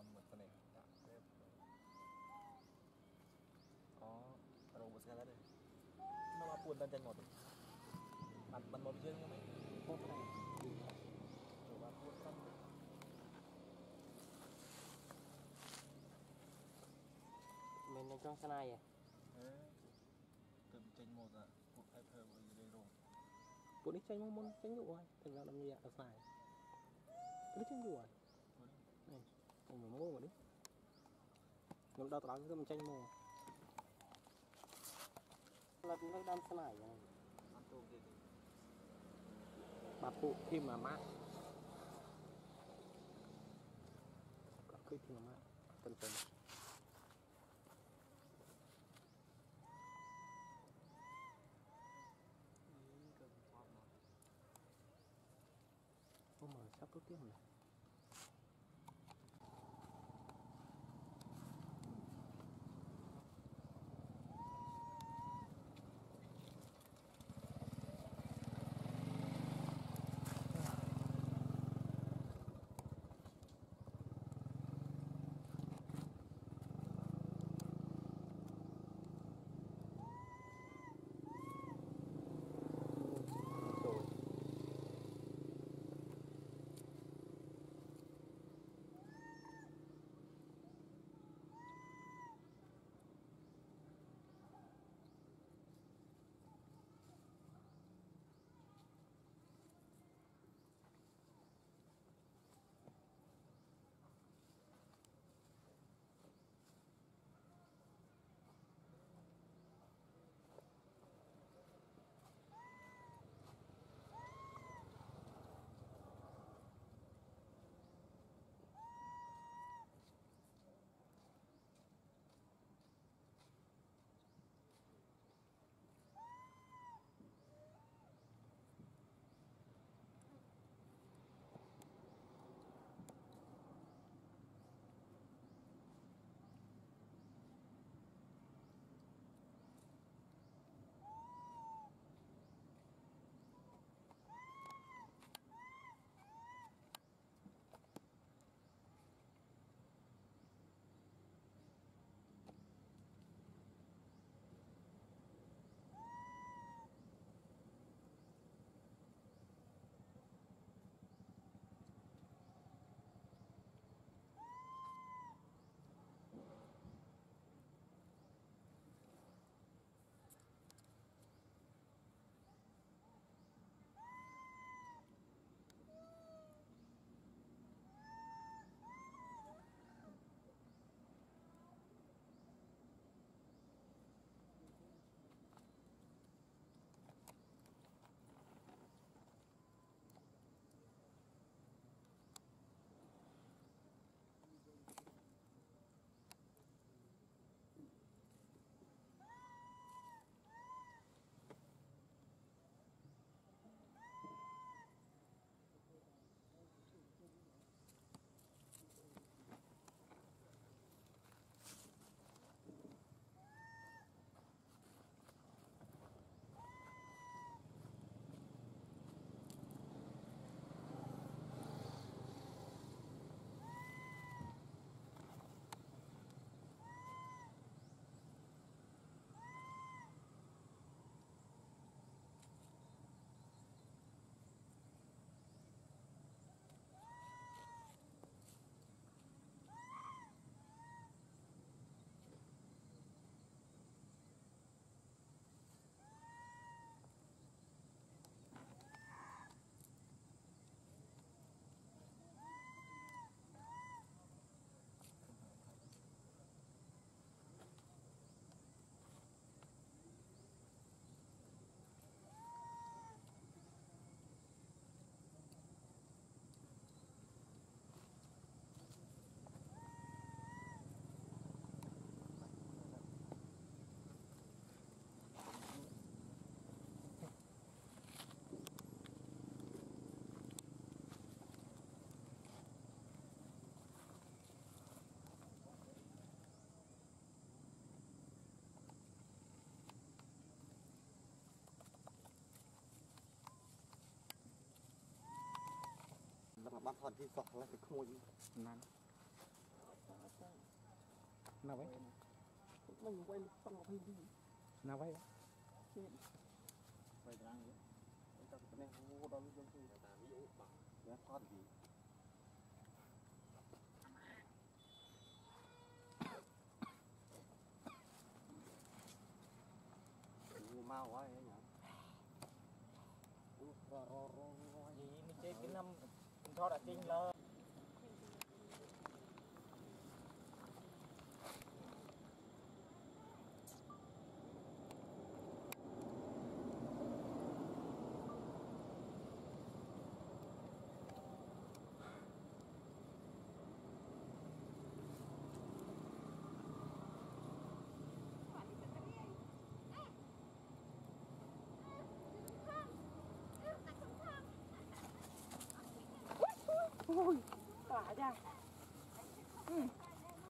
một phần này đã bếp có robot sekali deh nama pun dan jangan pan mau bikin nggak main coba pun kan mình đang trong sân này à từ trên một là một hai thơ với đây rồi bữa đi tranh mong tranh dụ thôi thành ra làm như vậy là phải bữa đi tranh dụ rồi này mình phải mua mà đi nhưng đào tạo cái mình tranh mua là nó đang sân này này ăn tôm gì bà phụ khi mà mát có khi thì mà mát tân tân có mà sắp tốt tiếp rồi là bắt thọt thì sọt là cái khôi nắn nào vậy mình quay xong một hình gì nào vậy vậy ra nữa cái này không có đâu luôn thì ta ví dụ bảo bé thoát gì mau quá vậy nhỉ gì mình chơi cái năm mình thoát đã kinh lơ Ôi, tỏa ra.